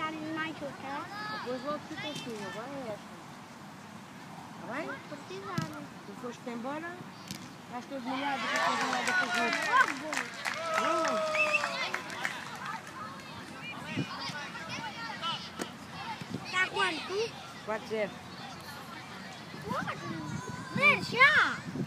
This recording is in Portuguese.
está mais outra. Depois logo fica assim, agora é esta. Está bem? Vou precisar. Tu foste embora, estás todo molhado, que estás molhado a fazer. Está quanto? 4-0. Deixa!